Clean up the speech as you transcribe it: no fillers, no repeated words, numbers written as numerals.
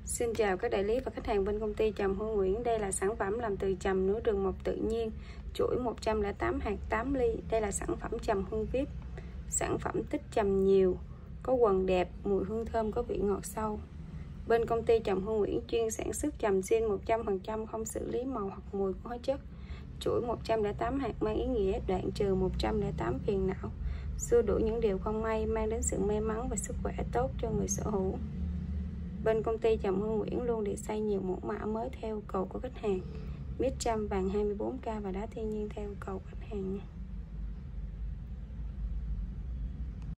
Xin chào các đại lý và khách hàng bên công ty trầm Hương Nguyễn. Đây là sản phẩm làm từ trầm nửa đường mộc tự nhiên, chuỗi 108 hạt 8 ly. Đây là sản phẩm trầm hương VIP. Sản phẩm tích trầm nhiều, có quần đẹp, mùi hương thơm, có vị ngọt sâu. Bên công ty trầm Hương Nguyễn chuyên sản xuất trầm zin 100%, không xử lý màu hoặc mùi của hóa chất. Chuỗi 108 hạt mang ý nghĩa đoạn trừ 108 phiền não, xua đuổi những điều không may, mang đến sự may mắn và sức khỏe tốt cho người sở hữu. Bên công ty trầm Hương Nguyễn luôn để xây nhiều mẫu mã mới theo yêu cầu của khách hàng. Mít trầm vàng 24K và đá thiên nhiên theo yêu cầu khách hàng nha.